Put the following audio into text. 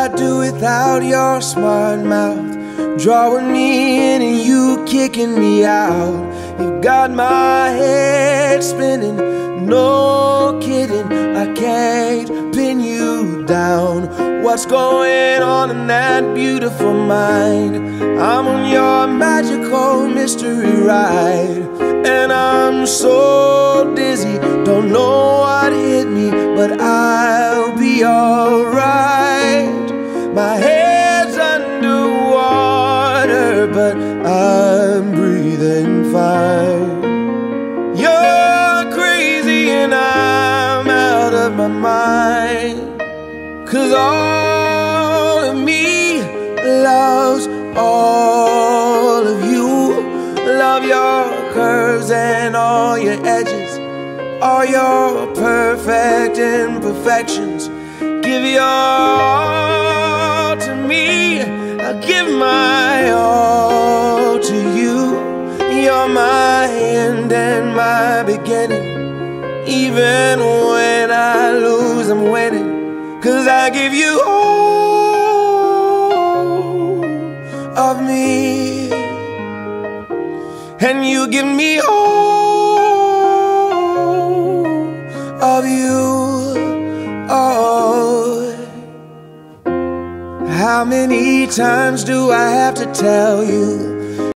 I do without your smart mouth? Drawing me in and you kicking me out. You got my head spinning, no kidding, I can't pin you down. What's going on in that beautiful mind? I'm on your magical mystery ride, and I'm so dizzy, don't know what hit me, but I'll be alright. My head's underwater, but I'm breathing fine. You're crazy and I'm out of my mind, 'cause all of me loves all of you. Love your curves and all your edges, all your perfect imperfections. Give your all to me, I'll give my all to you. You're my end and my beginning. Even when I lose, I'm winning, 'cause I give you all of me, and you give me all of you. Oh, how many times do I have to tell you